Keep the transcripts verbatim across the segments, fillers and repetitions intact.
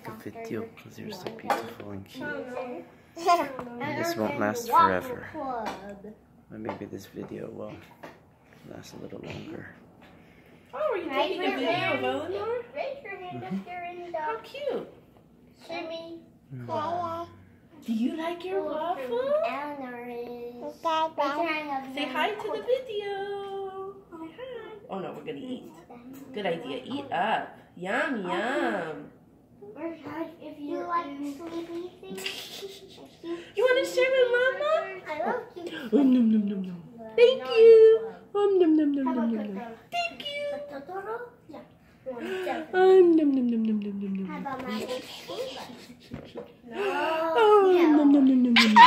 make a video because you're so beautiful and cute. And this won't last forever. But maybe this video will last a little longer. Oh, are you taking a video of Eleanor? Raise your hand if you're in the... How cute. Shimmy. Mm. Do you like your waffle? Eleanor is... Say hi to the video. Hi, hi. Oh no, we're gonna eat. Good idea. Eat up. Yum, yum. If you like sleepy things. You want to share with Mama? I love you. Um, nom, nom, nom, nom. Thank you. Um, nom, nom, nom, nom, nom, nom. Thank you. Yeah. Um, nom, nom, nom, nom, nom, nom, nom. How about my Oh, nom, nom, nom, nom, nom.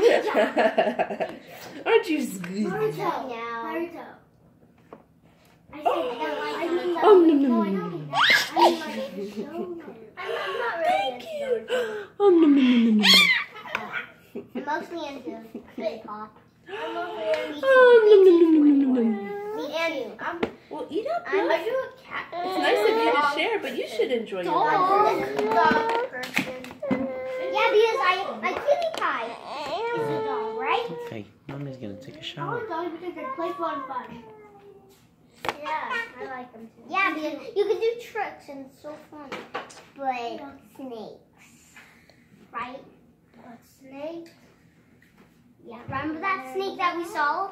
Aren't you sweet? Naruto. Naruto. I said Oh. I don't like Naruto. Oh, nom, nom, nom, nom. I'm not really Thank into you. Naruto. Oh, nom, nom, nom, nom, nom. I'm mostly into K-pop. I'm mostly into Oh, nom, nom, nom, nom, nom, nom. Me and you. I'm, Well, eat up, I'm bud. a you a cat. It's nice of you to share, but you should enjoy your Dog. life. Dog person. Yeah, because I my cutie pie is a dog, right? Okay, Mommy's gonna take a I shower. want dogs because they're playful and fun. Yeah, I like them too. Yeah, because you can do tricks and it's so fun. But snakes, right? What snake? Yeah, remember that snake that we saw?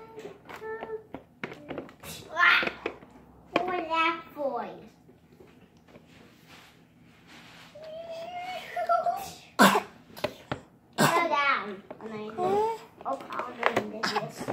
What was that for? Go down. And I go, oh, I'll do this.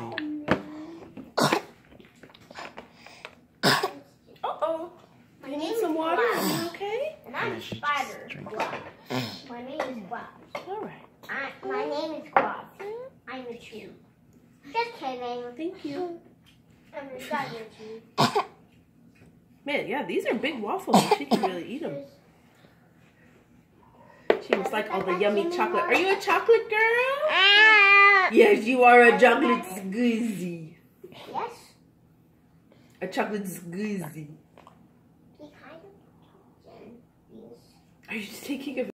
Uh-oh. My You name need is some water? Are Guap. you okay? And I I'm should Spider. just drink Guap. My name is Guap. All right. I, my name is Guap. I'm a tree. Just kidding. Thank you. I'm a tree. Man, yeah, these are big waffles. She can really eat them. She must like all the yummy chocolate. Are you a chocolate girl? Yes, you are a chocolate squeezy. Yes. A chocolate squeezy. He kind of. Are you just taking a